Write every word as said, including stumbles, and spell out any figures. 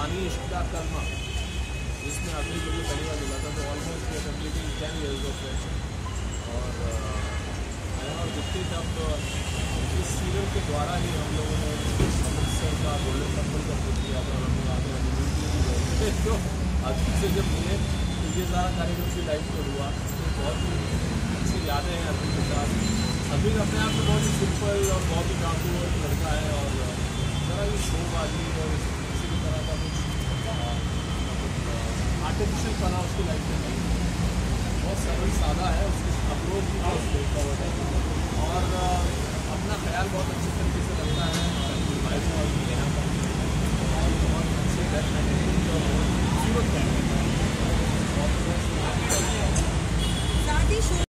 दीवानी इश्क का कलमा, जिसमें अभी जो भी पहली बार मिला था, तो almost we are completing ten years of friendship. और मैं और गुप्ती तब इस सीरियल के द्वारा ही हम लोगों ने अमृतसर का गोल्डन टेम्पल का बुक किया था और हम लोग आगे हनीमून के लिए गए थे। तो अभी से जब मिले तो ये सारा कार्यक्रम की लाइफ में हुआ, तो बहुत ही अच्छी यादें हैं अभी के साथ। अभी अपने आप में बहुत ही सिंपल और बहुत ही काबू और लड़का है, और ज़रा ये शोबाजी और किसी भी तरह का कुछ आर्टिफिशियल पना उसकी लाइफ में नहीं है। बहुत सरल सादा है, उसकी अप्रोच भी बहुत स्ट्रेट फॉरवर्ड है और अपना ख्याल बहुत